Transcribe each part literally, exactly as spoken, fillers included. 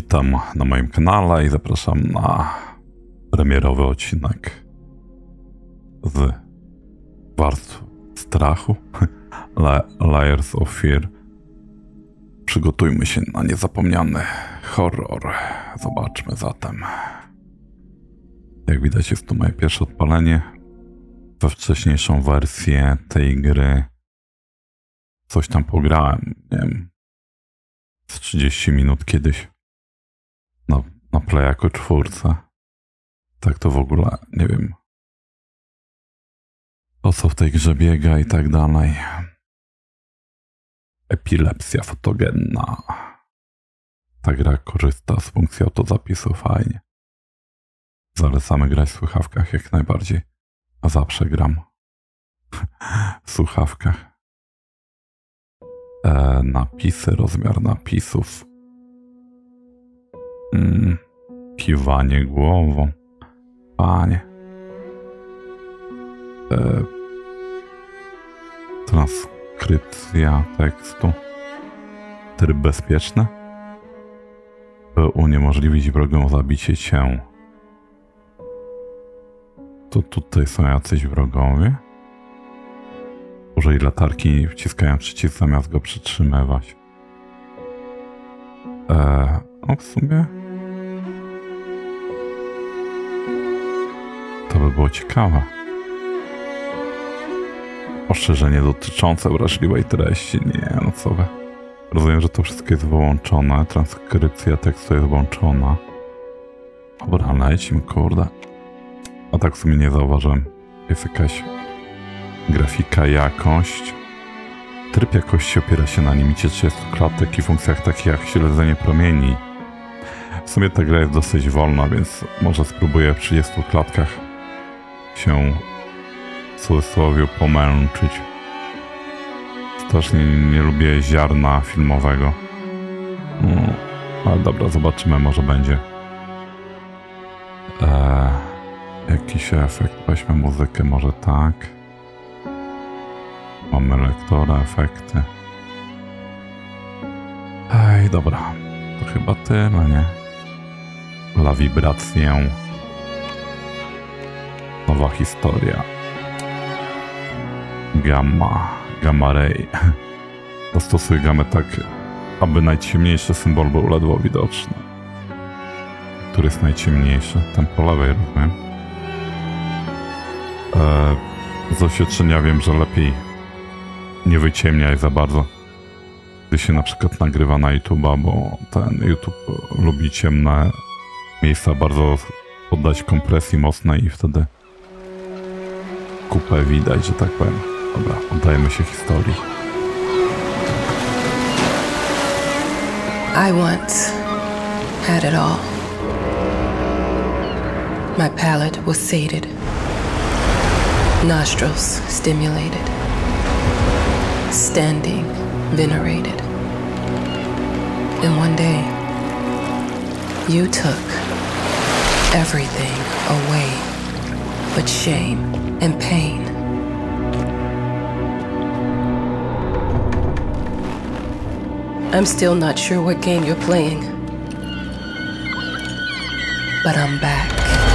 Witam na moim kanale i zapraszam na premierowy odcinek z Warstw Strachu, Layers of Fear. Przygotujmy się na niezapomniany horror. Zobaczmy zatem. Jak widać, jest to moje pierwsze odpalenie. We wcześniejszą wersję tej gry coś tam pograłem, nie wiem, z trzydzieści minut kiedyś na, na Playaku czwórce. Tak to w ogóle nie wiem, o co w tej grze biega i tak dalej. Epilepsja fotogenna. Ta gra korzysta z funkcji autozapisu, fajnie. Zalecamy grać w słuchawkach jak najbardziej. A zawsze gram w słuchawkach. E, napisy, rozmiar napisów. Mm, kiwanie głową. Panie. E, transkrypcja tekstu. Tryb bezpieczny. By uniemożliwić wrogom zabicie cię. To tutaj są jacyś wrogowie. Użyj latarki, wciskając przycisk zamiast go przytrzymywać. Eee, no w sumie to by było ciekawe. Ostrzeżenie dotyczące wrażliwej treści. Nie, no co wy. Rozumiem, że to wszystko jest wyłączone. Transkrypcja tekstu jest włączona. Dobra, lecimy, kurde. A tak w sumie nie zauważyłem. Jest jakaś grafika, jakość. Tryb jakości opiera się na limicie trzydziestu klatek i funkcjach takich jak śledzenie promieni. W sumie ta gra jest dosyć wolna, więc może spróbuję w trzydziestu klatkach się w cudzysłowie pomęczyć. Strasznie nie, nie lubię ziarna filmowego. No, ale dobra, zobaczymy, może będzie eee, jakiś efekt. Weźmy muzykę, może tak. Mamy lektora, efekty. Ej, dobra. To chyba tyle, nie? La wibrację. Nowa historia. Gamma. Gamma ray. Dostosuj gamę tak, aby najciemniejszy symbol był ledwo widoczny. Który jest najciemniejszy? Ten po lewej, rozumiem. Eee, z doświadczenia wiem, że lepiej nie wyciemniaj za bardzo, gdy się na przykład nagrywa na YouTube'a, bo ten YouTube lubi ciemne miejsca bardzo poddać kompresji mocnej i wtedy kupę widać, że tak powiem. Dobra, oddajemy się historii. I once had it all. My palate was sated, nostrils stimulated, standing venerated. And one day, you took everything away but shame and pain. I'm still not sure what game you're playing, but I'm back.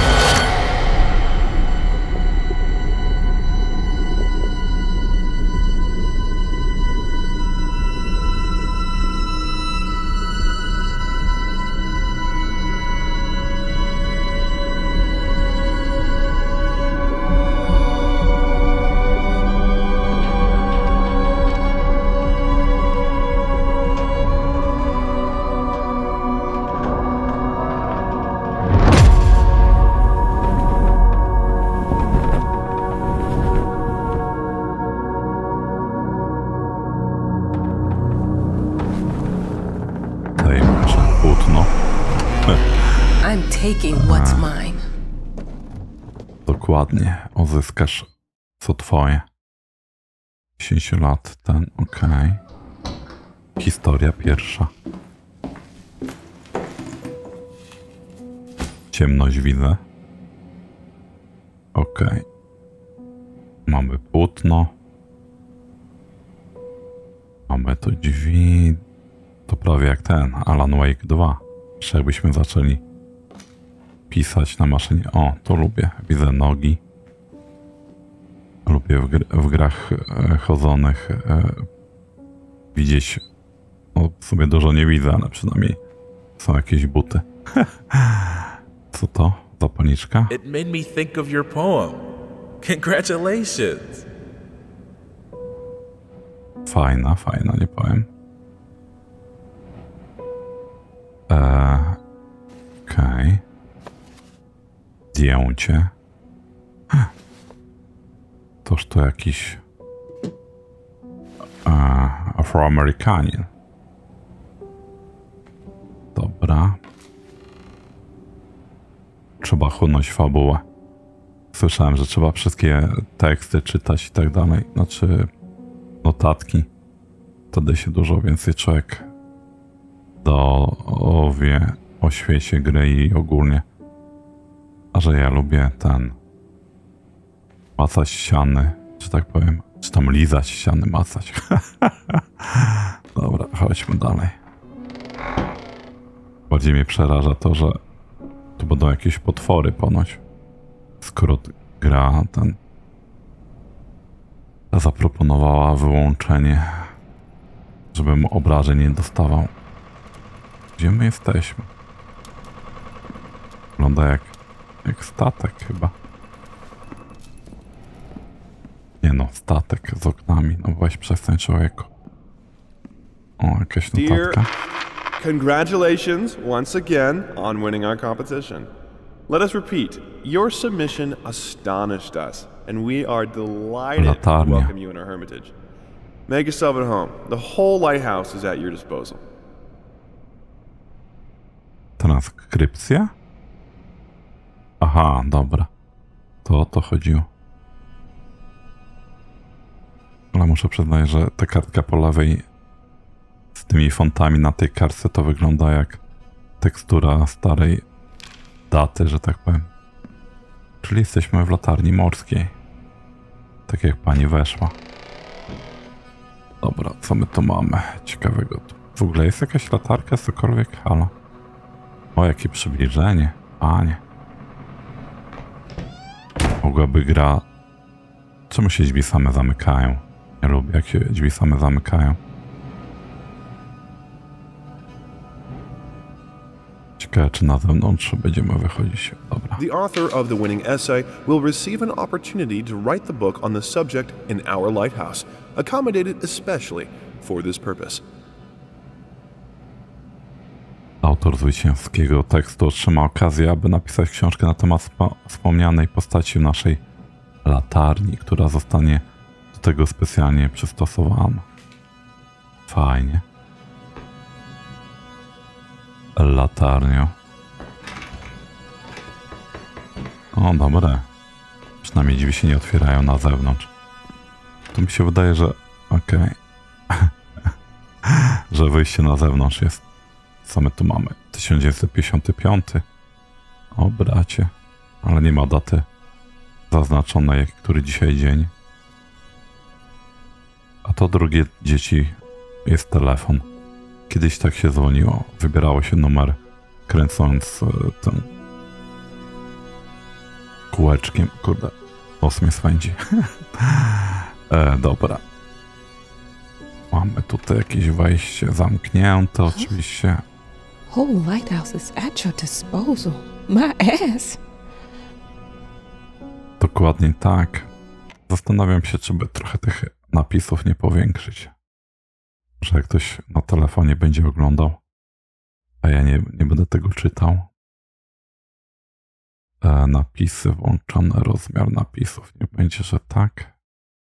I'm taking what's mine. Dokładnie. Uzyskasz co twoje. dziesięć lat ten, okej. Okay. Historia pierwsza. Ciemność widzę. Okej. Okay. Mamy płótno. Mamy tu drzwi. To prawie jak ten Alan Wake dwa. Jeszcze jakbyśmy zaczęli pisać na maszynie. O, to lubię. Widzę nogi. Lubię w, gr w grach e, chodzonych e, widzieć. No, w sumie dużo nie widzę, ale przynajmniej są jakieś buty. Co to? Zapalniczka? It made me think of your poem. Congratulations. Fajna, fajna, nie powiem. Eee, Okej. Okay. Zdjęcie. Toż to jakiś eee, Afroamerykanin. Dobra. Trzeba chłonąć fabułę. Słyszałem, że trzeba wszystkie teksty czytać i tak dalej. Znaczy notatki. Wtedy się dużo więcej człowiek dowie o świecie gry i ogólnie. A że ja lubię ten macać ściany, czy tak powiem, czy tam lizać ściany, macać. Dobra, chodźmy dalej. Bardziej mnie przeraża to, że tu będą jakieś potwory ponoć. Skoro gra ten zaproponowała wyłączenie, żebym obrażeń nie dostawał. Gdzie my jesteśmy? Wygląda jak, jak statek chyba. Nie no, statek z oknami. No weź przestań, człowieku. O, jakaś notatka. Congratulations once again on winning our competition. Let us repeat, your submission astonished us, and we are delighted Latarnia. to welcome you in our hermitage. Make yourself at home. The whole lighthouse is at your disposal. Transkrypcja? Aha, dobra. To o to chodziło. Ale muszę przyznać, że ta kartka po lewej z tymi fontami na tej kartce to wygląda jak tekstura starej daty, że tak powiem. Czyli jesteśmy w latarni morskiej. Tak jak pani weszła. Dobra, co my tu mamy ciekawego? W ogóle jest jakaś latarka, cokolwiek? Halo? O, jakie przybliżenie. Panie. Mogłaby gra... Czemu się drzwi same zamykają? Nie lubię, jak się drzwi same zamykają. Ciekawe, czy na zewnątrz będziemy wychodzić. Dobra. The author of the winning essay will receive an opportunity to write the book on the subject in our lighthouse, accommodated especially for this purpose. Autor zwycięskiego tekstu otrzyma okazję, aby napisać książkę na temat wspomnianej postaci w naszej latarni, która zostanie do tego specjalnie przystosowana. Fajnie. Latarnio. O, dobre. Przynajmniej drzwi się nie otwierają na zewnątrz. To mi się wydaje, że... Okej. Okay. że wyjście na zewnątrz jest. Co my tu mamy? tysiąc dziewięćset pięćdziesiąty piąty. O, bracie. Ale nie ma daty zaznaczonej, jak który dzisiaj dzień. A to drugie dzieci jest telefon. Kiedyś tak się dzwoniło. Wybierało się numer kręcąc tym kółeczkiem. Kurde, los mnie swędzi. e, dobra. Mamy tutaj jakieś wejście zamknięte, oczywiście. Whole lighthouse is at your disposal. My ass. Dokładnie tak. Zastanawiam się, czy by trochę tych napisów nie powiększyć. Że jak ktoś na telefonie będzie oglądał, a ja nie, nie będę tego czytał. E, napisy włączone, rozmiar napisów. Nie będzie, że tak.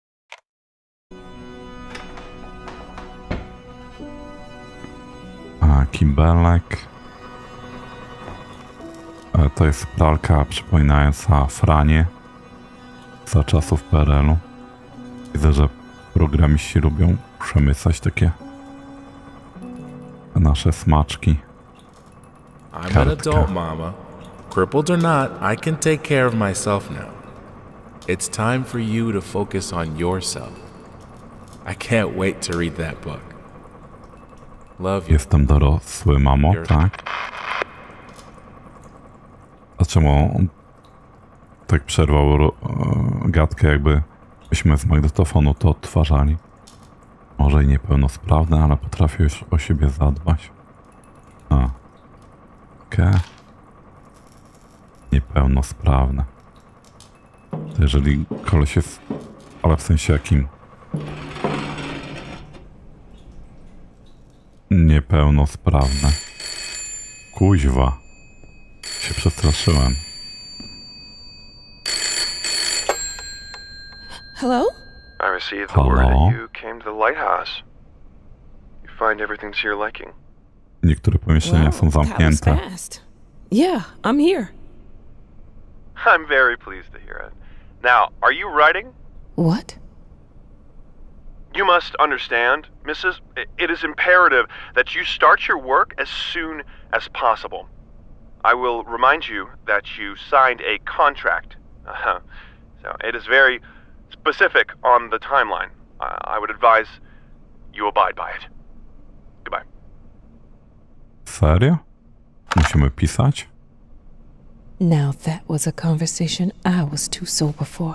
A, kibelek. E, to jest pralka przypominająca Franie za czasów P R L u. Widzę, że programiści lubią przemycać takie nasze smaczki. I'm an adult, mama. Crippled or not, I can take care of myself now. It's time for you to focus on yourself. I can't wait to read that book. Love you. Jestem dorosły, mamo, tak? czemu on tak przerwał ro, gadkę, jakby byśmy z magnetofonu to odtwarzali. Może i niepełnosprawny, ale potrafił już o siebie zadbać. A. Okej. Okay. Niepełnosprawne. To jeżeli koleś jest... Ale w sensie jakim? Niepełnosprawne. Kuźwa. Się przestraszyłem. Hello? I received the Hello? word that you came to the lighthouse. You find everything to your liking. Niektóre pomieszczenia są Wow, that was zamknięte. fast. Yeah, I'm here. I'm very pleased to hear it. Now, are you writing? What? You must understand, Missus I- it is imperative that you start your work as soon as possible. I will remind you that you signed a contract. Uh-huh. So it is very specific on the timeline. I, I would advise you abide by it. Goodbye. Serio? Musimy pisać? Now that was a conversation I was too sober for.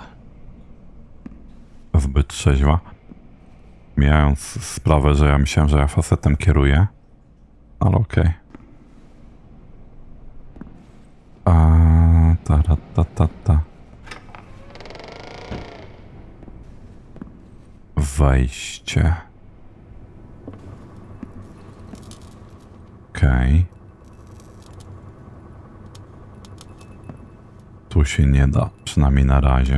Zbyt trzeźwa. Mijając sprawę, że ja myślałem, że ja facetem kieruję. Ale okej. Okay. A ta, ta, ta, ta. Wejście. Okej. Okay. Tu się nie da, przynajmniej na razie.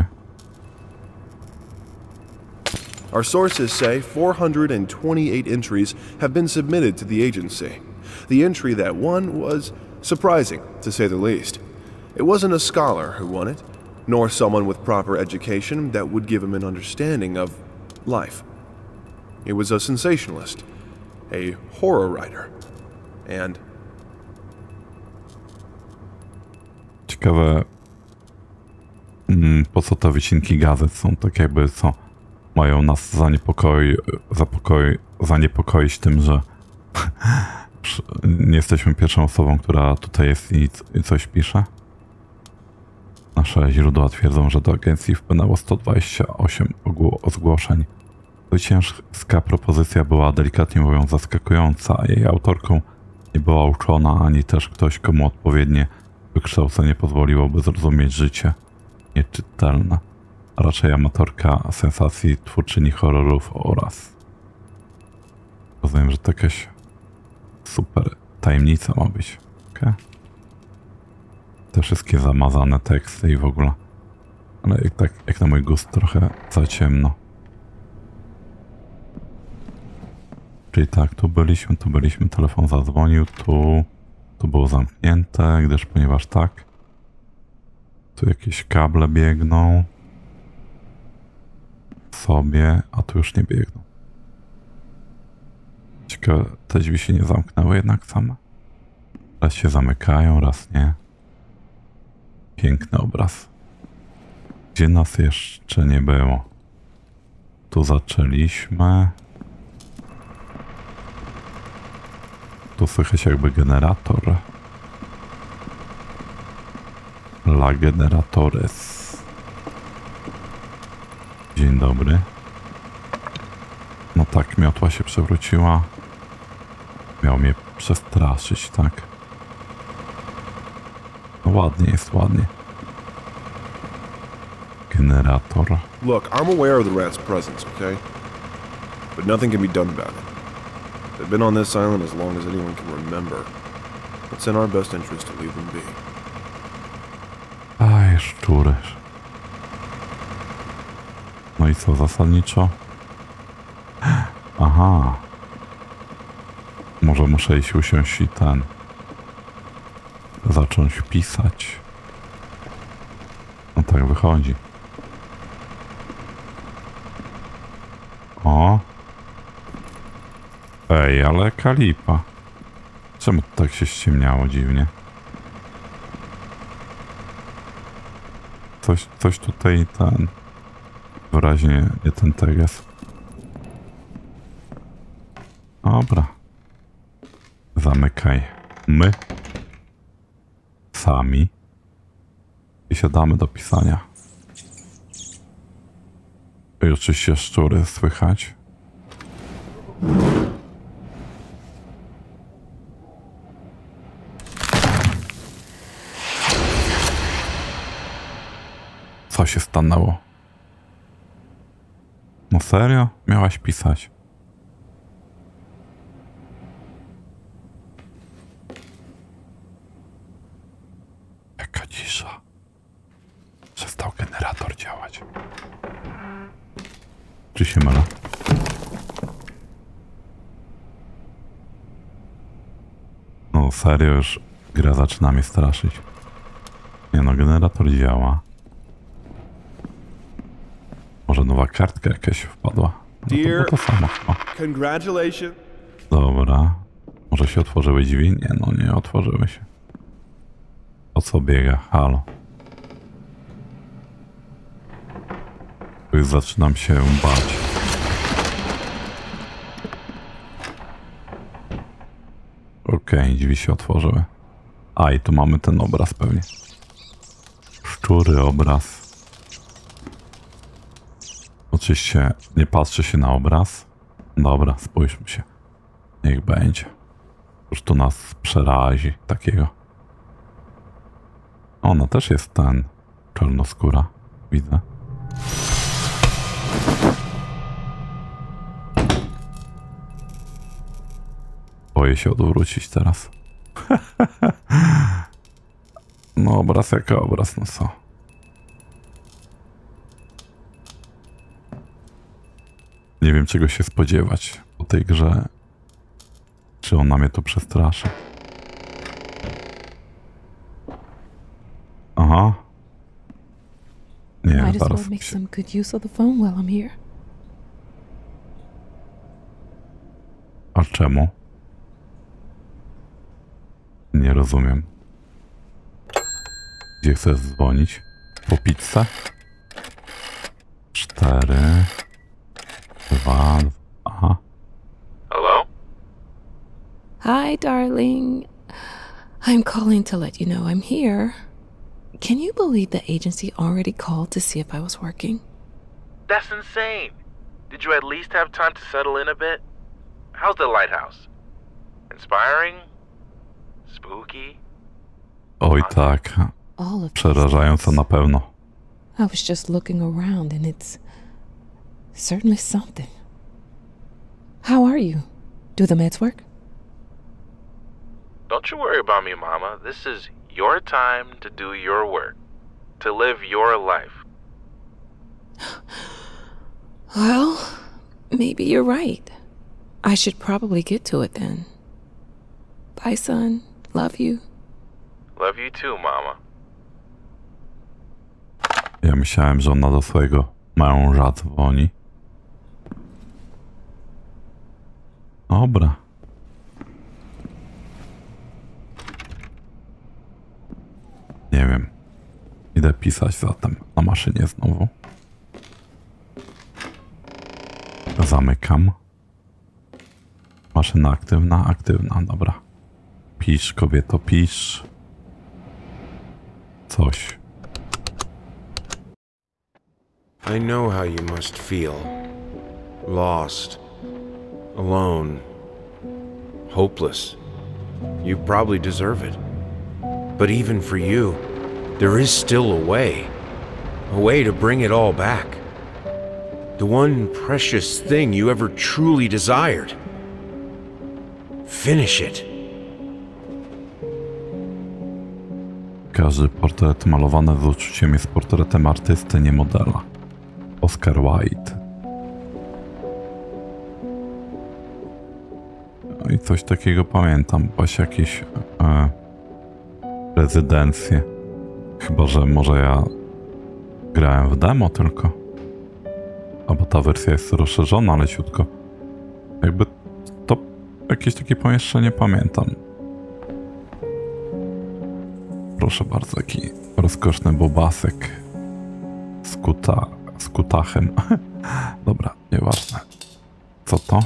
Our sources say four hundred twenty-eight entries have been submitted to the agency. The entry that won was surprising, to say the least. It wasn't a scholar who won it, nor someone with proper education that would give him an understanding of life. It was a sensationalist, a horror writer, and... Ciekawe, po co te wycinki gazet są tak jakby co? Mają nas zaniepokoi, zapokoi, zaniepokoić tym, że nie jesteśmy pierwszą osobą, która tutaj jest i, i coś pisze. Nasze źródła twierdzą, że do agencji wpłynęło sto dwadzieścia osiem zgłoszeń. Zwycięska propozycja była delikatnie mówiąc zaskakująca, a jej autorką nie była uczona, ani też ktoś, komu odpowiednie wykształcenie pozwoliłoby zrozumieć życie nieczytelne. A raczej amatorka sensacji, twórczyni horrorów oraz... Rozumiem, że to jakaś super tajemnica ma być. Okay. Te wszystkie zamazane teksty i w ogóle. Ale jak, tak, jak na mój gust trochę za ciemno. Czyli tak, tu byliśmy, tu byliśmy, telefon zadzwonił, tu... Tu było zamknięte, gdyż ponieważ tak... Tu jakieś kable biegną... sobie, a tu już nie biegną. Ciekawe, te drzwi się nie zamknęły jednak same. Raz się zamykają, raz nie. Piękny obraz. Gdzie nas jeszcze nie było? Tu zaczęliśmy. Tu słychać jakby generator. La generatores. Dzień dobry. No tak, miotła się przewróciła. Miał mnie przestraszyć, tak? No ładnie jest, ładnie. Generator. Look, I'm aware of the rat's presence, okay? But nothing can be done about it. They've been on this island as long as anyone can remember. It's in our best interest to leave them be. Aj, szczury. No i co, zasadniczo? Aha. Może muszę iść usiąść i ten... zacząć pisać. No tak wychodzi. O. Ej, ale kalipa. Czemu tak się ściemniało dziwnie? Coś, coś tutaj ten... Wyraźnie nie ten teges. Dobra. Zamykaj. My. Sami. siadamy do pisania. I oczywiście szczury słychać. Co się stanęło? No serio? Miałaś pisać? Jaka cisza. Przestał generator działać. Czy się mylę? No serio, już gra zaczyna mnie straszyć. Nie no, generator działa. Może nowa kartka jakaś wpadła. No to było to samo. O. Congratulations. Dobra. Może się otworzyły drzwi? Nie, no nie otworzyły się. O co biega? Halo. Już zaczynam się bać. Okej, okay, drzwi się otworzyły. A i tu mamy ten obraz pewnie. Szczury obraz. Oczywiście nie patrzy się na obraz. Dobra, spójrzmy się. Niech będzie. Już tu nas przerazi takiego. Ona też jest ten czarnoskóra. Widzę. Boję się odwrócić teraz. No obraz jak obraz, no co? Nie wiem czego się spodziewać po tej grze. Czy ona mnie tu przestraszy? Aha. Nie, Might as zaraz well make się... some good use of the phone while I'm here. A czemu? Nie rozumiem. Gdzie chcesz dzwonić? Po pizzę? Cztery... Dwa... Aha. Hello? Hi, darling. I'm calling to let you know I'm here. Can you believe the agency already called to see if I was working? That's insane. Did you at least have time to settle in a bit? How's the lighthouse? Inspiring? Spooky? Oj tak. All of these Przerażająco things. na pewno. I was just looking around and it's certainly something. How are you? Do the meds work? Don't you worry about me, Mama. This is your time to do your work. To live your life. Well, maybe you're right. I should probably get to it then. Bye, son. Love you. Love you too, Mama. Ja myślałem, że ona do swojego męża dzwoni. Dobra. Nie wiem. Idę pisać zatem na maszynie znowu. Zamykam. Maszyna aktywna, aktywna, dobra. Pisz, kobieto, pisz. Coś. I know how you must feel. Lost. Alone. Hopeless. You probably deserve it. But even for you, there is still a way. A way to bring it all back. The one precious thing you ever truly desired. Finish it. Każdy portret malowany z uczuciem jest portretem artysty, nie modela. Oscar Wilde. No i coś takiego pamiętam. Właśnie jakieś e, rezydencje. Chyba, że może ja grałem w demo tylko. Albo ta wersja jest rozszerzona leciutko. Jakby to jakieś takie pomieszczenie pamiętam. Proszę bardzo, taki rozkoszny bobasek z, kuta, z kutachem. Dobra, nieważne. Co to?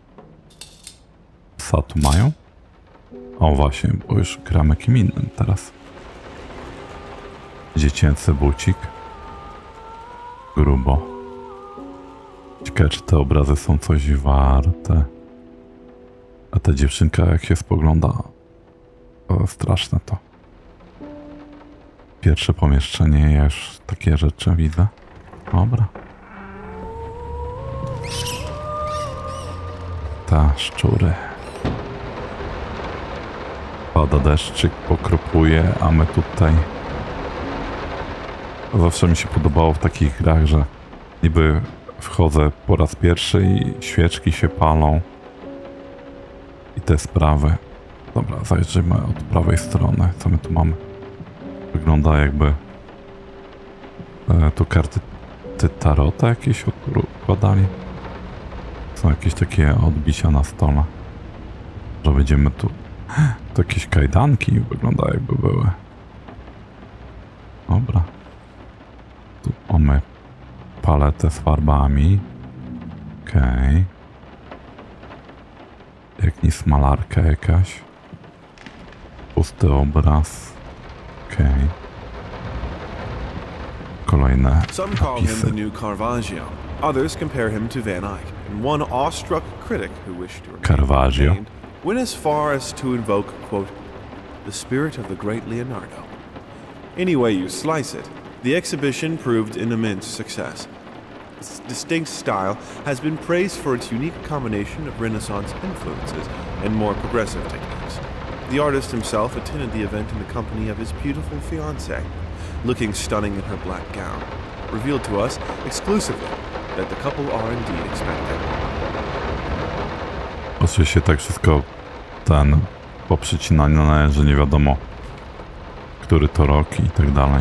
Psa tu mają? O właśnie, bo już gramy kim innym teraz. Dziecięcy bucik. Grubo. Ciekawe, czy te obrazy są coś warte. A ta dziewczynka, jak się spogląda, o, straszne to. Pierwsze pomieszczenie, ja już takie rzeczy widzę. Dobra. Ta szczury. Pada deszczyk, pokropuje, a my tutaj... Zawsze mi się podobało w takich grach, że niby wchodzę po raz pierwszy i świeczki się palą. I te sprawy. Dobra, zajrzyjmy od prawej strony. Co my tu mamy? Wygląda jakby... E, tu karty ty tarota jakieś układali. Są jakieś takie odbicia na stole. Że będziemy tu... To jakieś kajdanki wygląda jakby były. Dobra. Tu mamy paletę z farbami. Okej. Okay. Jak nic malarka jakaś. Pusty obraz. Okej. Okay. Kolejne Some call him napisy. the new Caravaggio. Others compare him to Van Eyck. And one awestruck critic who wished to remain Caravaggio. unnamed went as far as to invoke, quote, the spirit of the great Leonardo. Any way you slice it, the exhibition proved an immense success. Its distinct style has been praised for its unique combination of Renaissance influences and more progressive techniques. The artist himself attended the event in the company of his beautiful fiancée, looking stunning in her black gown, revealed to us exclusively that the couple are indeed expected. Oczywiście tak wszystko ten poprzycinane, że nie wiadomo, który to rok i tak dalej.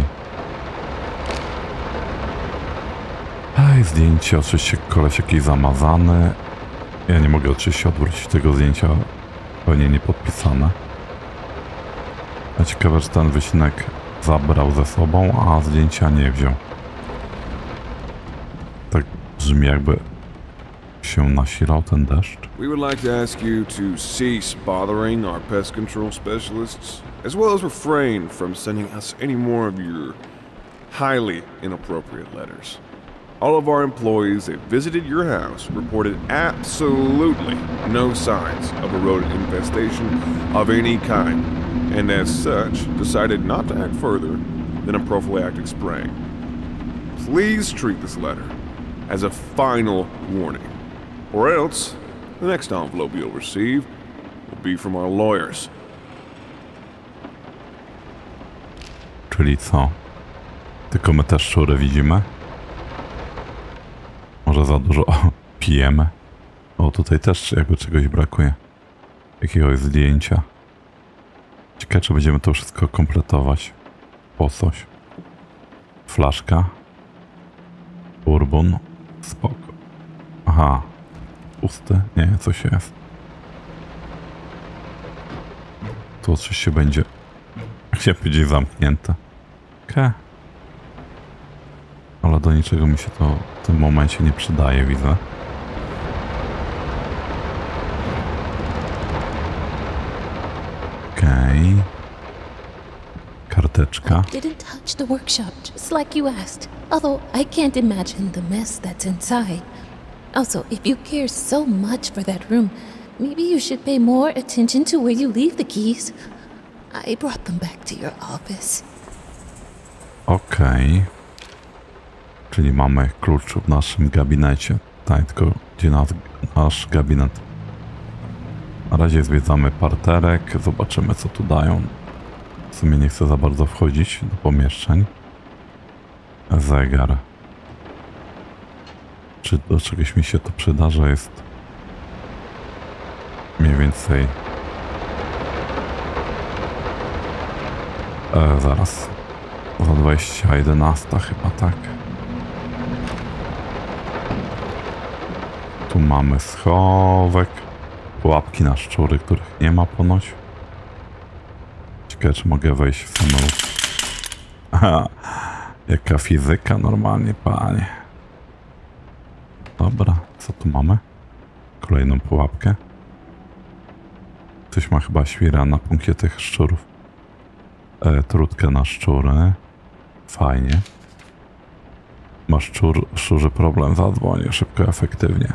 Ej, zdjęcie, oczywiście koleś jakiś zamazany. Ja nie mogę oczywiście odwrócić tego zdjęcia, pewnie nie podpisane. A ciekawe, że ten wycinek zabrał ze sobą, a zdjęcia nie wziął. Tak brzmi, jakby się nasilał ten deszcz. We would like to ask you to cease bothering our pest control specialists, as well as refrain from sending us any more of your highly inappropriate letters. All of our employees that visited your house reported absolutely no signs of a rodent infestation of any kind, and as such, decided not to act further than a prophylactic spraying. Please treat this letter as a final warning, or else the next envelope you'll receive will be from our lawyers. Czyli co? Tylko my te szczury widzimy? Może za dużo pijemy? O, tutaj też jakby czegoś brakuje. Jakiegoś zdjęcia. Ciekawe, czy będziemy to wszystko kompletować. Po coś. Flaszka. Bourbon. Spoko. Aha. Pusty? Nie, coś jest. Tu oczywiście będzie... Chciałem powiedzieć zamknięte. Okej. Ale do niczego mi się to w tym momencie nie przydaje, widzę. Okej. Okay. Karteczka. I didn't touch the workshop, just like you asked. Although I can't imagine the mess that's inside. Also, if you care so much for that room, maybe you should pay more attention to where you leave the keys. I brought them back to your office. Okej. Okay. Czyli mamy klucz w naszym gabinecie. Tak, tylko gdzie nas, nasz gabinet. Na razie zwiedzamy parterek, zobaczymy co tu dają. W sumie nie chcę za bardzo wchodzić do pomieszczeń. Zegar. Czy do czegoś mi się to przyda, że jest mniej więcej... E, zaraz. Za dwadzieścia jedenasta chyba, tak. Tu mamy schowek. Pułapki na szczury, których nie ma ponoć. Ciekawe, czy mogę wejść w samolot. Aha, jaka fizyka normalnie, panie. Dobra, co tu mamy? Kolejną pułapkę. Ktoś ma chyba świra na punkcie tych szczurów. E, trutkę na szczury. Fajnie. Masz szczur, szczurzy problem, zadzwonię szybko, efektywnie.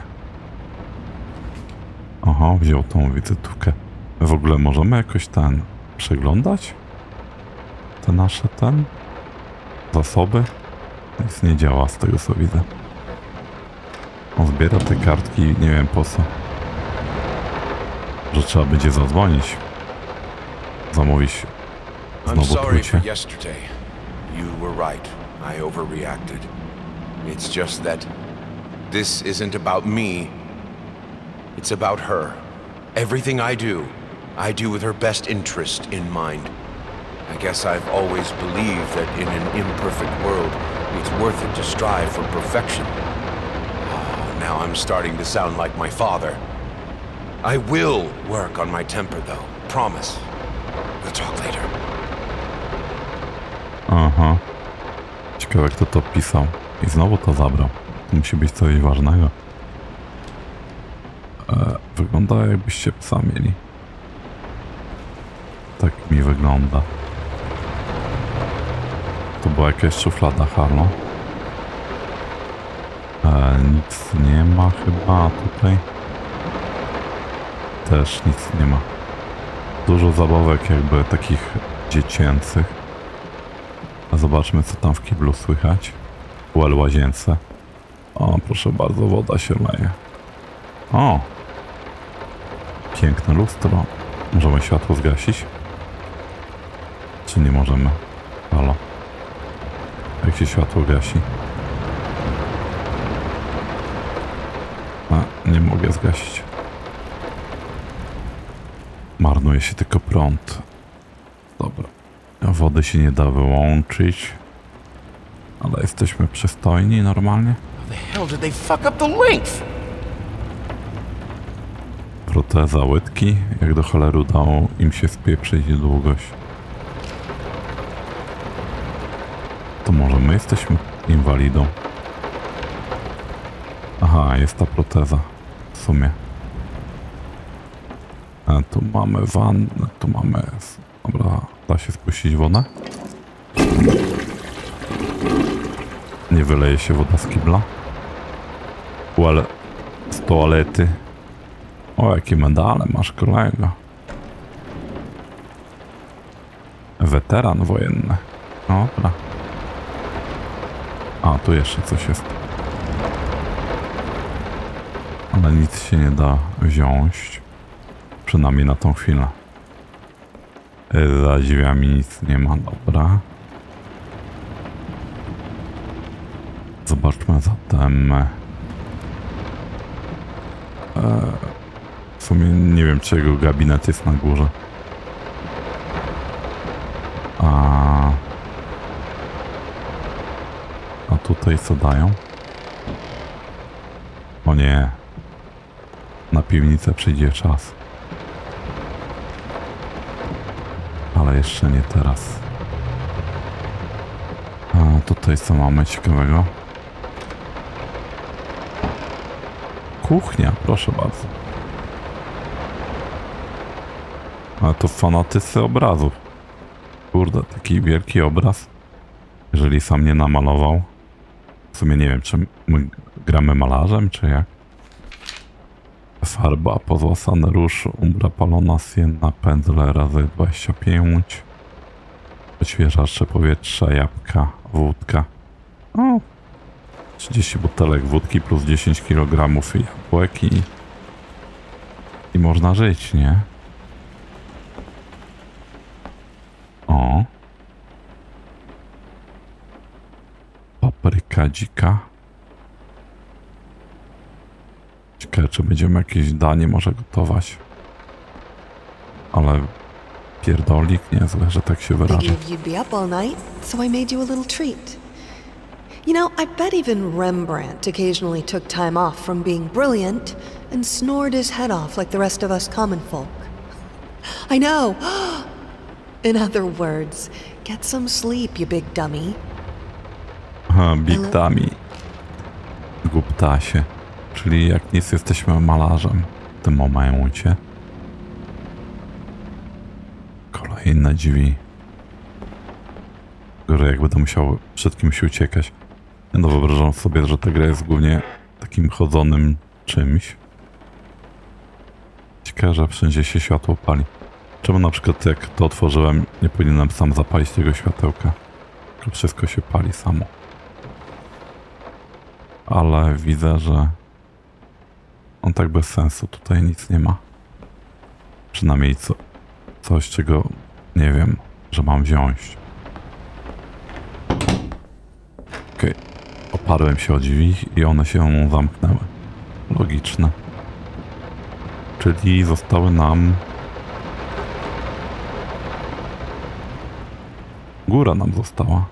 Aha, wziął tą wizytówkę. My w ogóle możemy jakoś ten przeglądać? Te nasze ten? Zasoby? Nic nie działa z tego co widzę. On zbiera te kartki, nie wiem po co. Że trzeba będzie zadzwonić. Zamówić znowu płycie. You were right. I overreacted. It's just that this isn't about me. It's about her. Everything I do, I do with her best interest in mind. I guess I've always believed that in an imperfect world, it's worth it to strive for perfection. Oh, now I'm starting to sound like my father. I will work on my temper, though. Promise. We'll talk later. Aha. Ciekawe, kto to pisał. I znowu to zabrał. To musi być coś ważnego. E, wygląda, jakbyście psa mieli. Tak mi wygląda. To była jakaś szuflada, Harlow. E, nic nie ma chyba tutaj. Też nic nie ma. Dużo zabawek jakby takich dziecięcych. A zobaczmy, co tam w kiblu słychać. Well, łazience. O, proszę bardzo, woda się leje. O! Piękne lustro. Możemy światło zgasić? Czy nie możemy? Halo. Jak się światło gasi? A, nie mogę zgasić. Marnuje się tylko prąd. Dobra. Wody się nie da wyłączyć. Ale jesteśmy przystojni normalnie. Proteza łydki. Jak do cholery udało im się spieprzyć długość. To może my jesteśmy inwalidą. Aha, jest ta proteza. W sumie. A tu mamy wannę, tu mamy... Dobra, da się spuścić wodę? Nie wyleje się woda z kibla. Ale z toalety. O, jakie medale masz, kolego. Weteran wojenny. Dobra. A, tu jeszcze coś jest. Ale nic się nie da wziąć. Przynajmniej na tą chwilę. Za drzwiami nic nie ma, dobra. Zobaczmy zatem. E, w sumie nie wiem, czy jego gabinet jest na górze. A, a tutaj co dają? O nie. Na piwnicę przyjdzie czas. Ale jeszcze nie teraz. A tutaj co mamy ciekawego? Kuchnia, proszę bardzo. Ale to fanatycy obrazów. Kurde, taki wielki obraz. Jeżeli sam nie namalował. W sumie nie wiem, czy my gramy malarzem, czy jak. Farba, pozłacany róż, umbra palona, sienna, pędzle razy dwadzieścia pięć. Odświeżacze powietrza, jabłka, wódka. O, trzydzieści butelek wódki plus dziesięć kilogramów jabłek i, i można żyć, nie? O. Papryka dzika. Ciekawe, czy będziemy jakieś danie może gotować. Ale pierdolik niezłe, że tak się wyrażę. Figured you'd be up all night, so I made you a little treat. You know, I bet even Rembrandt occasionally took time off from being brilliant and snored his head off like the rest of us common folk. I know! In other words, get some sleep, you big dummy. Aha, big dummy. Głuptasie. Czyli jak nic jesteśmy malarzem w tym momencie. Kolejne drzwi. Gorzej jak będę musiał przed kimś uciekać. No wyobrażam sobie, że ta gra jest głównie takim chodzonym czymś. Ciekawe, że wszędzie się światło pali. Czemu na przykład jak to otworzyłem, nie powinienem sam zapalić tego światełka? Tylko wszystko się pali samo. Ale widzę, że on tak bez sensu. Tutaj nic nie ma. Przynajmniej co, coś, czego nie wiem, że mam wziąć. Okej. Okay. Oparłem się o drzwi i one się zamknęły. Logiczne. Czyli zostały nam... Góra nam została.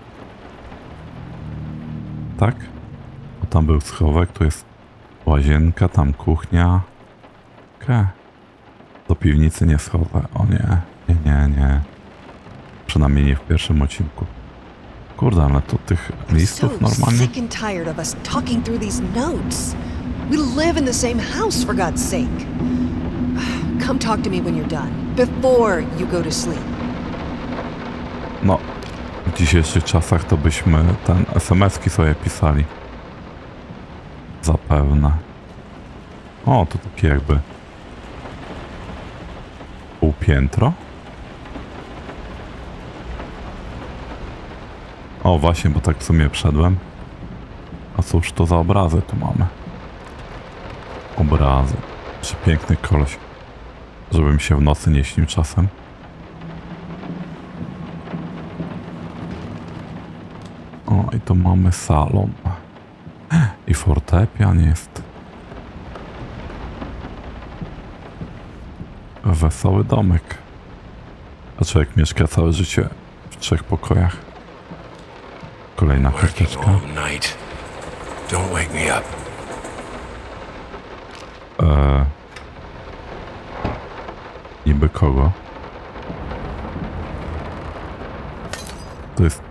Tak? Bo tam był schowek, tu jest łazienka, tam kuchnia. Okej. Okay. Do piwnicy nie schodzę. O nie, nie, nie, nie. Przynajmniej nie w pierwszym odcinku. Kurde, ale to tych listów normalnie... sick and tired of us talking through these notes. We live in the same house, for God's sake. Come talk to me when you're done, before you go to sleep. No, w dzisiejszych czasach to byśmy ten es em eski sobie pisali. Zapewne. O, to takie jakby... półpiętro? O, właśnie, bo tak w sumie wszedłem. A cóż to za obrazy tu mamy? Obrazy. Przepiękny koleś. Żebym się w nocy nie śnił czasem. O, i to mamy salon. I fortepian jest. Wesoły domek. A człowiek mieszka całe życie w trzech pokojach. Kolejna karteczka. Eee, niby kogo? To jest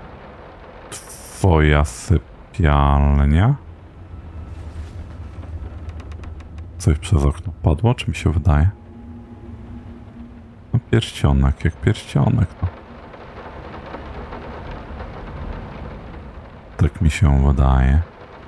twoja sypialnia? Coś przez okno padło, czy mi się wydaje? No pierścionek, jak pierścionek, no. Tak mi się wydaje.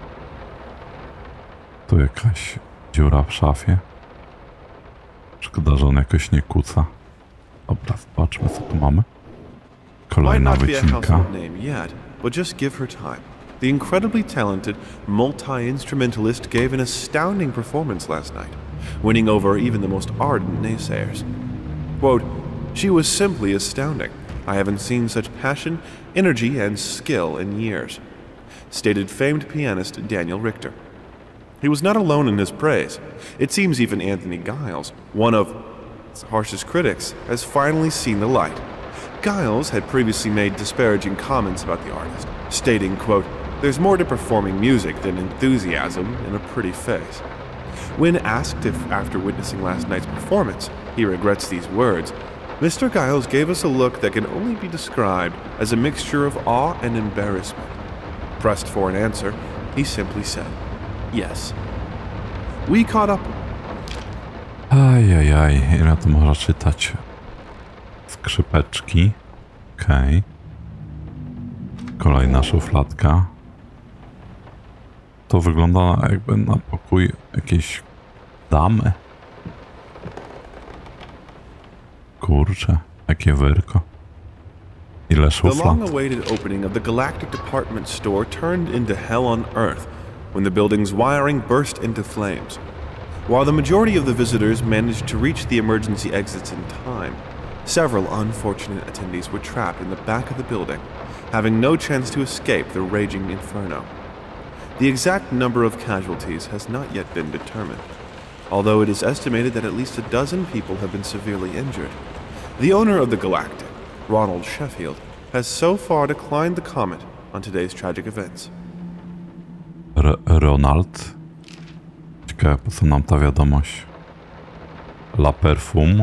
Tu jakaś dziura w szafie. Szkoda, że on jakoś nie kuca. Dobra, zobaczmy, co tu mamy. Kolejna wycinka. But just give her time. The incredibly talented multi-instrumentalist gave an astounding performance last night, winning over even the most ardent naysayers. Quote, "She was simply astounding. I haven't seen such passion, energy, and skill in years," stated famed pianist Daniel Richter. He was not alone in his praise. It seems even Anthony Giles, one of its harshest critics, has finally seen the light. Giles had previously made disparaging comments about the artist, stating, quote, "There's more to performing music than enthusiasm and a pretty face." When asked if, after witnessing last night's performance, he regrets these words, Mister Giles gave us a look that can only be described as a mixture of awe and embarrassment. Pressed for an answer, he simply said, "Yes." We caught up. Ajajaj, ile to można czytać? Skrzypeczki. Okej. Okay. Kolejna szufladka. To wygląda jakby na pokój jakiejś damy. Kurczę, jakie wyrko. Ile szuflad. The long-awaited opening of the Galactic Department Store turned into hell on Earth when the building's wiring burst into flames. While the majority of the visitors managed to reach the emergency exits in time, several unfortunate attendees were trapped in the back of the building, having no chance to escape the raging inferno. The exact number of casualties has not yet been determined, although it is estimated that at least a dozen people have been severely injured. The owner of the Galactic, Ronald Sheffield, has so far declined the comment on today's tragic events. R Ronald? Ciekawe, po co nam ta wiadomość? La Perfum?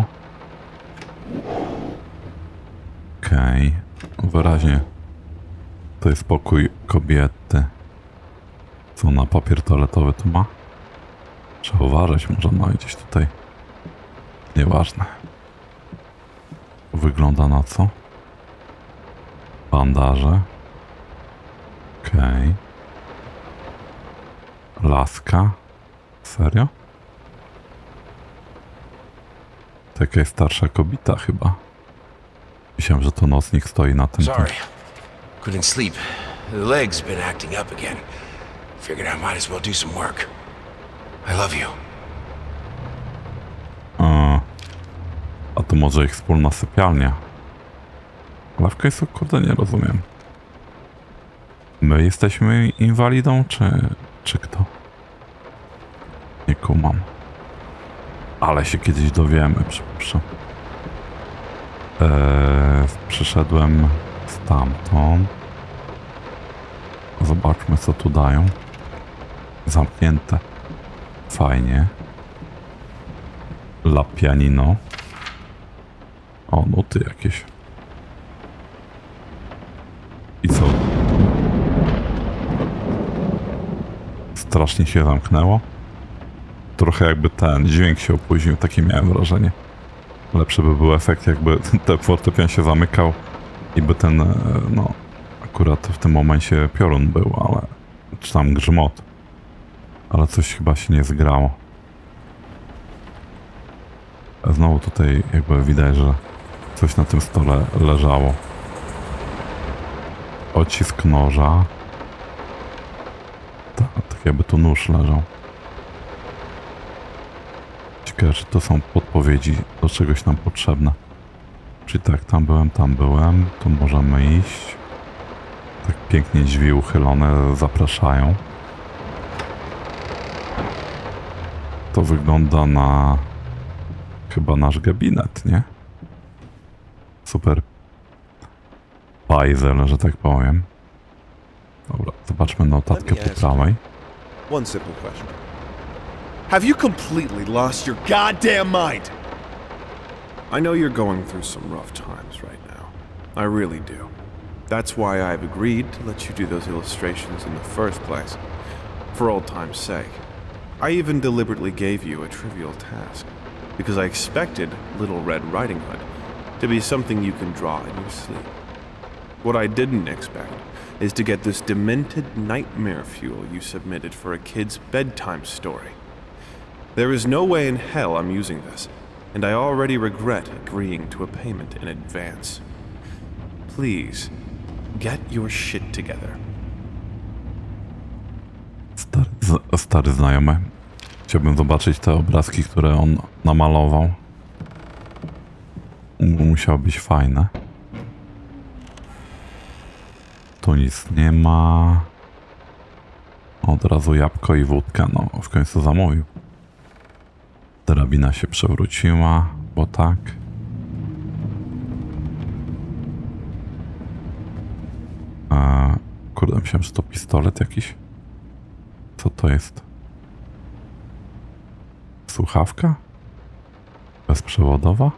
Okej, okay. Wyraźnie to jest pokój kobiety. Co na papier toaletowy tu ma? Trzeba uważać, może no gdzieś tutaj. Nieważne. Wygląda na co? Bandaże. Okej. Okay. Laska. Serio? To jakaś starsza kobieta chyba. Myślałem, że to nocnik stoi na tym. Sorry. Couldn't sleep. The leg's been acting up again. Figured I might as well do some work. I love you. A, a to może ich wspólna sypialnia. Ale w końcu, kurde, nie rozumiem. My jesteśmy inwalidą, czy, czy kto? Nie kumam. Ale się kiedyś dowiemy, przepraszam. Eee, przyszedłem stamtąd. Zobaczmy, co tu dają. Zamknięte. Fajnie. La pianino. O, nuty jakieś. I co? Strasznie się zamknęło. Trochę jakby ten dźwięk się opóźnił, takie miałem wrażenie. Lepszy by był efekt, jakby ten fortepian się zamykał i by ten, no, akurat w tym momencie piorun był, ale, czy tam grzmot. Ale coś chyba się nie zgrało. Znowu tutaj jakby widać, że coś na tym stole leżało. Odcisk noża. Tak, tak jakby tu nóż leżał. Ciekawe, czy to są podpowiedzi do czegoś nam potrzebne. Czyli tak, tam byłem, tam byłem, tu możemy iść. Tak pięknie drzwi uchylone zapraszają. To wygląda na chyba nasz gabinet, nie? Super bajzel, że tak powiem. Dobra, zobaczmy notatkę po prawej. One simple question. Have you completely lost your goddamn mind? I know you're going through some rough times right now. I really do. That's why I've agreed to let you do those illustrations in the first place. For old time's sake. I even deliberately gave you a trivial task. Because I expected Little Red Riding Hood to be something you can draw in your sleep. What I didn't expect is to get this demented nightmare fuel you submitted for a kid's bedtime story. There is no way in hell I'm using this, and I already regret agreeing to a payment in advance. Please, get your shit together. Stary, stary znajomy. Chciałbym zobaczyć te obrazki, które on namalował. Musiało być fajne. Tu nic nie ma. Od razu jabłko i wódka. No, w końcu zamówił. Drabina się przewróciła, bo tak. A, kurde, myślałem, że to pistolet jakiś. Co to jest? Słuchawka? Bezprzewodowa?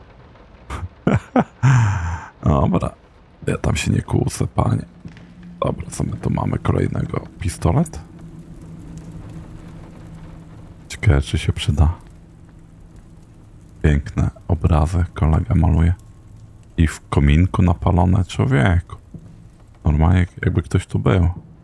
Dobra, ja tam się nie kłócę, panie. Dobra, co my tu mamy? Kolejnego pistolet? Ciekawe, czy się przyda. Piękne obrazy kolega maluje. I w kominku napalone, człowieku. Normalnie jakby ktoś tu był.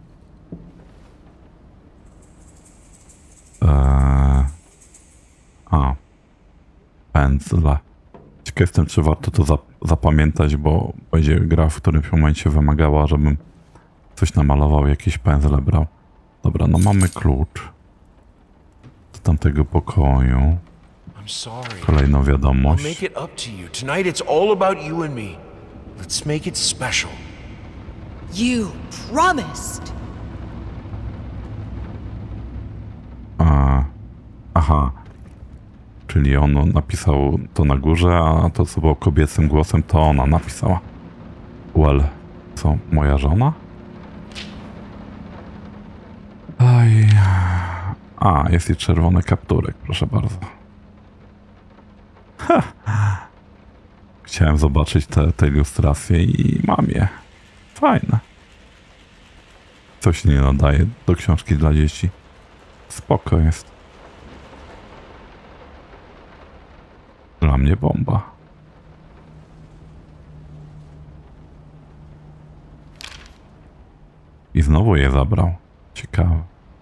Eee... A. Pędzle. Ciekaw jestem, czy warto to zap zapamiętać, bo będzie gra w którymś momencie wymagała, żebym coś namalował, jakieś pędzle brał. Dobra, no mamy klucz do tamtego pokoju. Kolejną wiadomość. Make it up to you. Tonight it's all about you and me. Let's make it special. You promised. A, aha. Czyli on napisał to na górze, a to, co było kobiecym głosem, to ona napisała. Well, co, moja żona? Aj. A, jest i czerwony kapturek, proszę bardzo. Ha. Chciałem zobaczyć te, te ilustracje i mam je. Fajne. Coś nie nadaje do książki dla dzieci. Spoko jest. Dla mnie bomba. I znowu je zabrał. Ciekawe.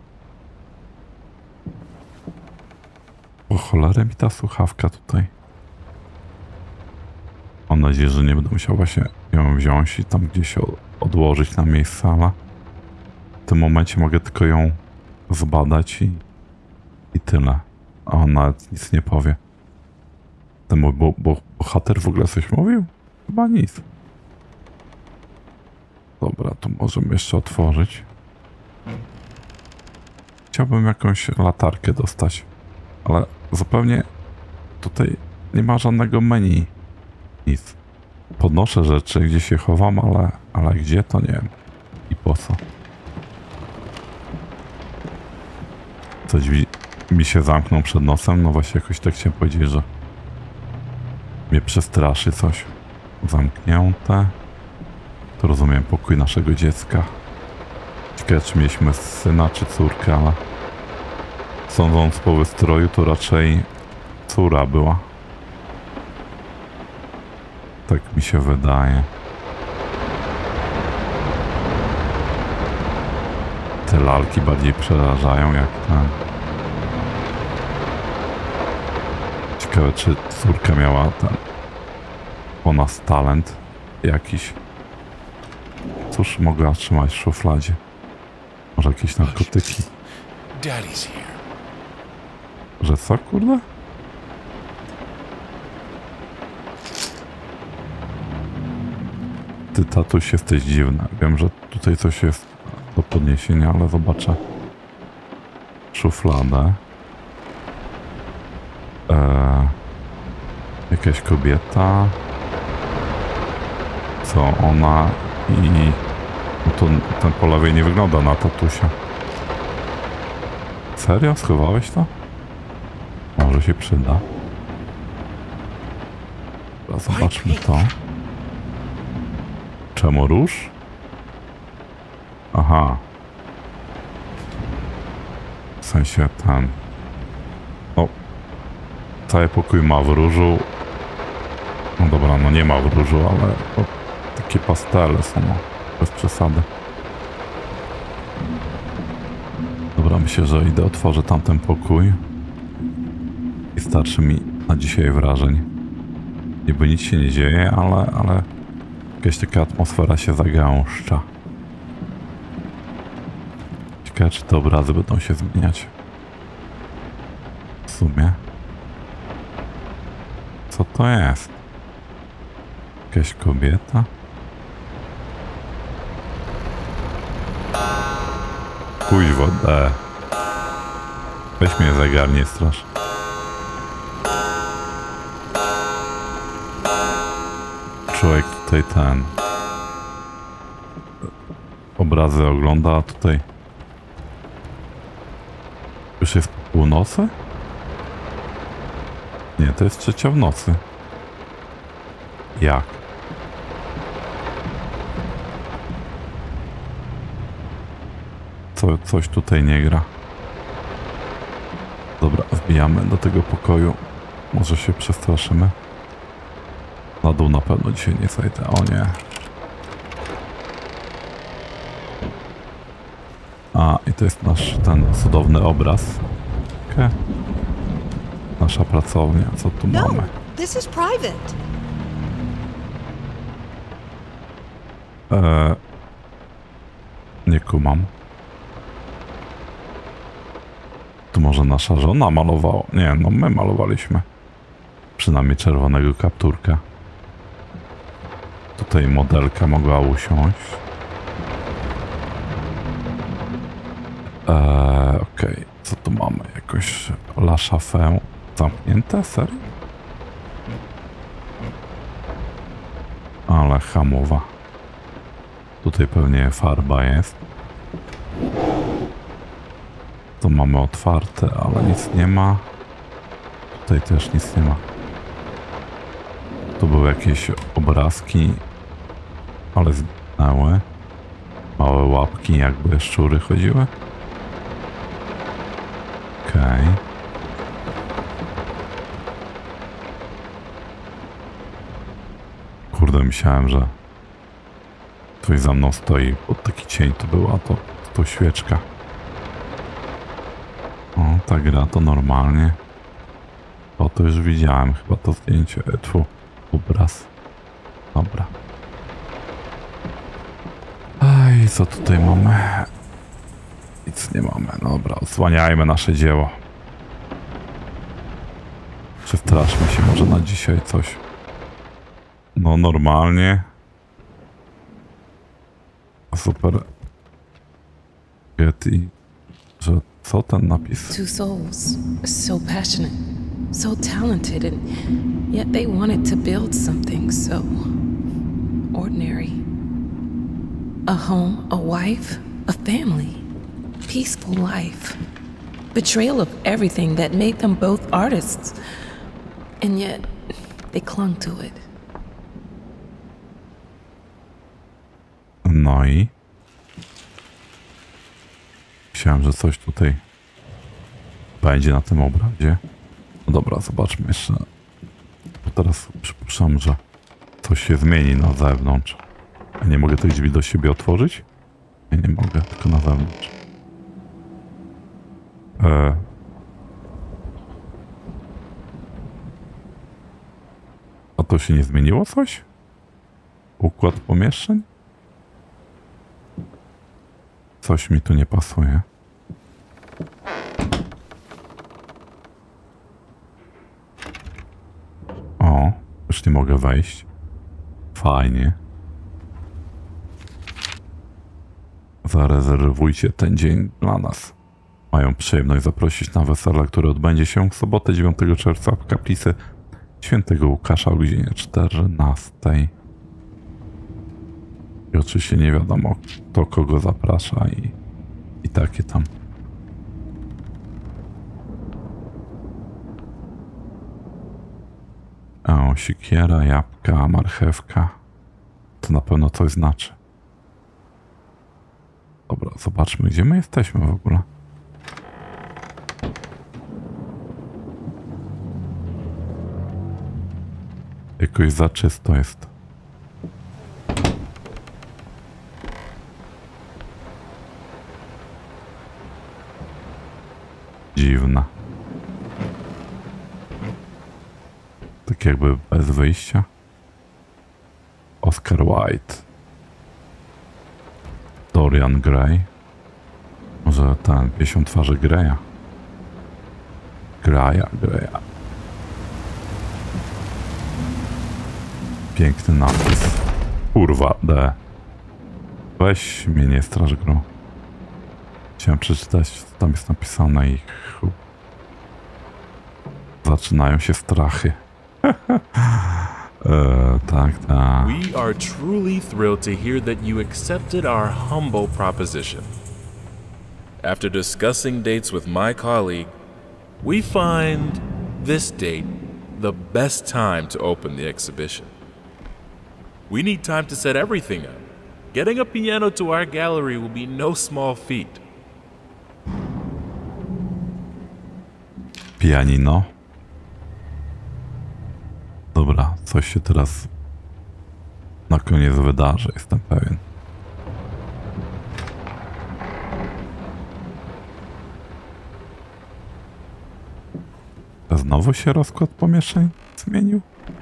Po cholerę mi ta słuchawka tutaj. Mam nadzieję, że nie będę musiał właśnie ją wziąć i tam gdzieś odłożyć na miejsce, ale w tym momencie mogę tylko ją zbadać i, i tyle. A on nawet nic nie powie. Ten mój bo, bo, bohater w ogóle coś mówił? Chyba nic. Dobra, to możemy jeszcze otworzyć. Chciałbym jakąś latarkę dostać, ale zupełnie tutaj nie ma żadnego menu. Nic. Podnoszę rzeczy, gdzie się chowam, ale, ale gdzie to nie wiem. I po co? Coś mi, mi się zamknął przed nosem, no właśnie jakoś tak chciałem powiedzieć, że mnie przestraszy coś. Zamknięte. To rozumiem, pokój naszego dziecka. Ciekawe, czy mieliśmy syna, czy córkę, ale sądząc po wystroju, to raczej córa była. Tak mi się wydaje. Te lalki bardziej przerażają jak ten. Ciekawe, czy córka miała ten po nas talent jakiś. Cóż mogła trzymać w szufladzie? Może jakieś narkotyki? Że co, kurde? Ty, tatuś, jesteś dziwny. Wiem, że tutaj coś jest do podniesienia, ale zobaczę. Szufladę. Eee, jakaś kobieta. Co ona i... No to ten po lewej nie wygląda na tatusia. Serio? Schowałeś to? Może się przyda. Dobra, zobaczmy to. Czemu róż? Aha. W sensie ten... O. Cały pokój ma w różu. No dobra, no nie ma w różu, ale... O, takie pastele są, no. Bez przesady. Dobra, myślę, że idę otworzę tamten pokój. I starczy mi na dzisiaj wrażeń. Niby nic się nie dzieje, ale... ale... Jakaś taka atmosfera się zagęszcza. Ciekawe, czy te obrazy będą się zmieniać. W sumie. Co to jest? Jakaś kobieta? Kuźwo, de. Weź mnie zagarnie, strasz. Człowiek tutaj ten... Obrazy ogląda, a tutaj... Już jest północy? Nie, to jest trzecia w nocy. Jak? Co, coś tutaj nie gra. Dobra, wbijamy do tego pokoju. Może się przestraszymy. Na dół na pewno dzisiaj nie zajdę. O nie. A, i to jest nasz ten cudowny obraz. Okay. Nasza pracownia. Co tu No, mamy? this is private. Eee, nie kumam. Tu może nasza żona malowała. Nie, no my malowaliśmy. Przynajmniej czerwonego kapturka. Tutaj modelka mogła usiąść. Eee, okej, okay. Co tu mamy? Jakoś La Chafę zamknięte? Serio? Ale hamowa. Tutaj pewnie farba jest. Tu mamy otwarte, ale nic nie ma. Tutaj też nic nie ma. Tu były jakieś obrazki, ale zginęły. Małe łapki, jakby szczury chodziły. Okej. Okay. Kurde, myślałem, że Coś za mną stoi, bo taki cień to była, to, to świeczka. O, ta gra to normalnie. O, to już widziałem chyba to zdjęcie. Tfu, obraz. Dobra. Aj, co tutaj mamy? Nic nie mamy. Dobra, odsłaniajmy nasze dzieło. Przestraszmy się może na dzisiaj coś. No normalnie. Super. Getty. Że co ten napis? Two souls, so passionate, so talented, and yet they wanted to build something so ordinary. A home, a wife, a family, peaceful life. Betrayal of everything that made them both artists, and yet they clung to it. No i myślałem, że coś tutaj będzie na tym obrazie. No dobra, zobaczmy jeszcze. Bo teraz przypuszczam, że coś się zmieni na zewnątrz. Ja nie mogę tych drzwi do siebie otworzyć? Nie, nie mogę, tylko na zewnątrz. E... A to się nie zmieniło coś? Układ pomieszczeń? Coś mi tu nie pasuje. O, już nie mogę wejść. Fajnie. Zarezerwujcie ten dzień dla nas. Mają przyjemność zaprosić na wesele, które odbędzie się w sobotę dziewiątego czerwca w kaplicy Świętego Łukasza o godzinie czternastej. I oczywiście nie wiadomo, kto kogo zaprasza i, i takie tam. O, sikiera, jabłka, marchewka. To na pewno coś znaczy. Dobra, zobaczmy, gdzie my jesteśmy w ogóle. Jakoś za czysto jest. Dziwna. Tak jakby bez wyjścia. Oscar Wilde. Dorian Gray. Może ten pięćdziesiąt twarzy Greya. Greya, Greya. Piękny napis. Kurwa, D. Weź mnie nie straż grą. Chciałem przeczytać, co tam jest napisane i chuj. Zaczynają się strachy. e, tak, tak. We are truly thrilled to hear that you accepted our humble proposition. After discussing dates with my colleague, we find this date the best time to open the exhibition. We need time to set everything up. Getting a piano to our gallery will be no small feat. Pianino. Dobra, coś się teraz na koniec wydarzy, jestem pewien. Znowu się rozkład pomieszczeń zmienił?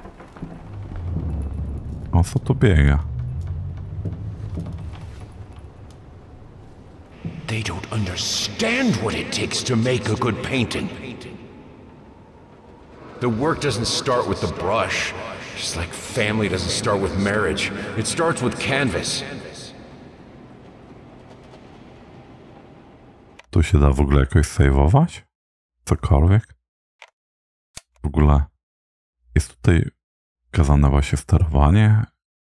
O co tu biega? They don't understand what it takes to make a good painting. The work doesn't start with the brush, just like family doesn't start with marriage. It starts with canvas. Tu się da w ogóle jakoś save'ować? Cokolwiek? W ogóle jest tutaj wskazane właśnie sterowanie,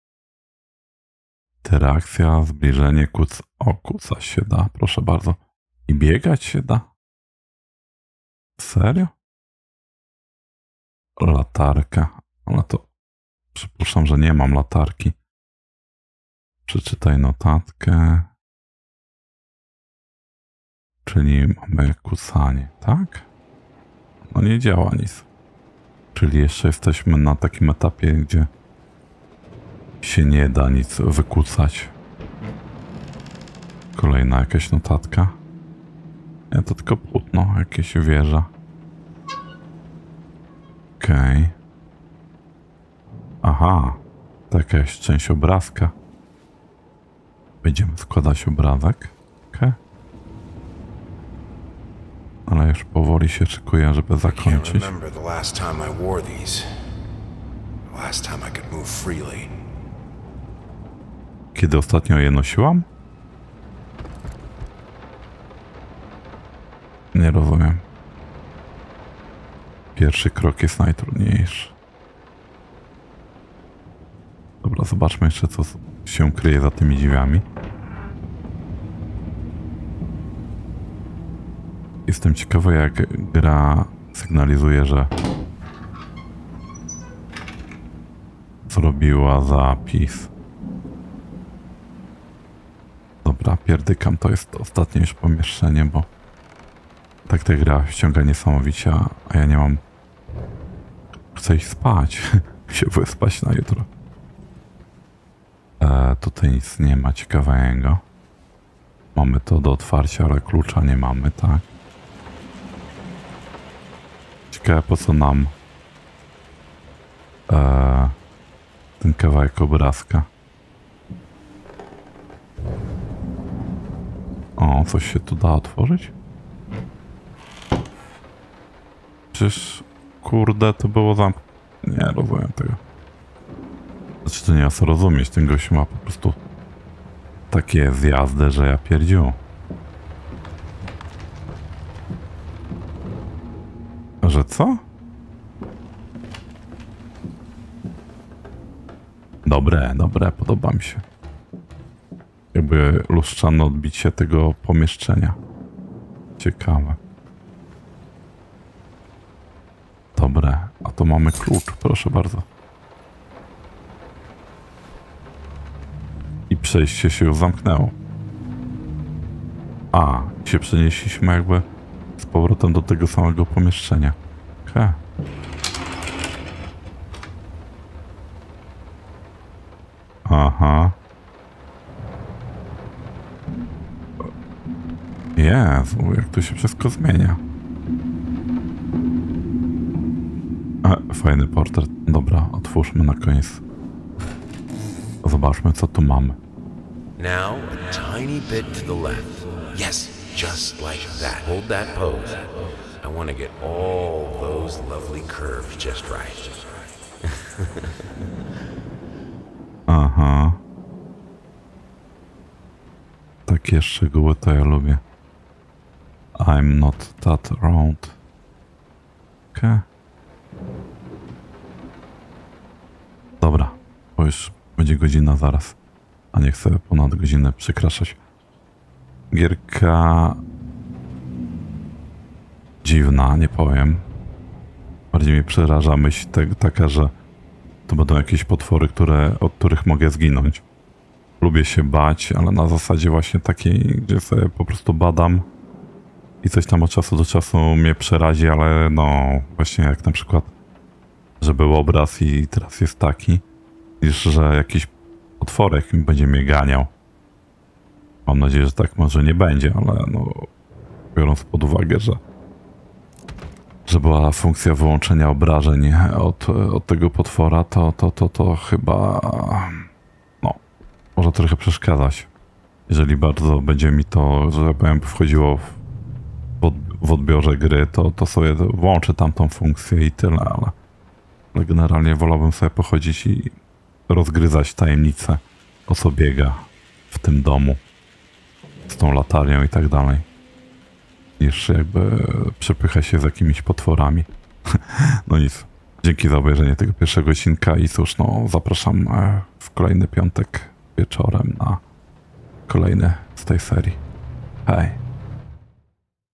interakcja, zbliżenie, kuc... O, kucać się da, proszę bardzo. I biegać się da? Serio? Latarka. Ale to przypuszczam, że nie mam latarki. Przeczytaj notatkę. Czyli mamy kucanie, tak? No nie działa nic. Czyli jeszcze jesteśmy na takim etapie, gdzie się nie da nic wykucać. Kolejna jakaś notatka. Nie, to tylko płótno, jakieś wieża. Okej. Okay. Aha, to jakaś część obrazka. Będziemy składać obrazek. Okej. Okay. Ale już powoli się szykuję, żeby zakończyć. Kiedy ostatnio je nosiłam? Nie rozumiem. Pierwszy krok jest najtrudniejszy. Dobra, zobaczmy jeszcze, co się kryje za tymi drzwiami. Jestem ciekawy, jak gra sygnalizuje, że zrobiła zapis. Dobra, pierdykam, to jest ostatnie już pomieszczenie, bo tak ta gra ściąga niesamowicie, a ja nie mam... Chcę iść spać. się wyspać na jutro. E, tutaj nic nie ma ciekawego. Mamy to do otwarcia, ale klucza nie mamy, tak? Ciekawe, po co nam e, ten kawałek obrazka. O, coś się tu da otworzyć? Przecież, kurde, to było zamk... Nie rozumiem tego. Znaczy, to nie ma co rozumieć, ten gościu ma po prostu takie zjazdy, że ja pierdziu. Że co? Dobre, dobre, podoba mi się. Jakby lustrzane odbicie tego pomieszczenia. Ciekawe. Dobre, a to mamy klucz, proszę bardzo. I przejście się już zamknęło. A, się przenieśliśmy jakby z powrotem do tego samego pomieszczenia. Okej. Okay. Aha. Jezu, jak to się wszystko zmienia. E, fajny portret. Dobra, otwórzmy na koniec. Zobaczmy, co tu mamy. Now a tiny bit to the left. Yes, just like that. Hold that pose. I want to get all those lovely curves just right. Aha. Takie szczegóły to ja lubię. I'm not that round. Okay. Dobra, bo już będzie godzina zaraz, a nie chcę ponad godzinę przekraczać. Gierka dziwna, nie powiem. Bardziej mnie przeraża myśl te, taka, że to będą jakieś potwory, które, od których mogę zginąć. Lubię się bać, ale na zasadzie właśnie takiej, gdzie sobie po prostu badam i coś tam od czasu do czasu mnie przerazi, ale no właśnie jak na przykład, że był obraz i teraz jest taki, niż że jakiś potworek będzie mnie ganiał. Mam nadzieję, że tak może nie będzie, ale no biorąc pod uwagę, że że była funkcja wyłączenia obrażeń od, od tego potwora, to, to, to, to chyba no, może trochę przeszkadzać. Jeżeli bardzo będzie mi to, że tak powiem, wchodziło w, od, w odbiorze gry, to, to sobie włączę tamtą funkcję i tyle, ale, ale generalnie wolałbym sobie pochodzić i rozgryzać tajemnicę, o co biega w tym domu z tą latarnią i tak dalej, niż jakby przepycha się z jakimiś potworami. No nic. Dzięki za obejrzenie tego pierwszego odcinka i cóż, no zapraszam w kolejny piątek wieczorem na kolejny z tej serii. Hej!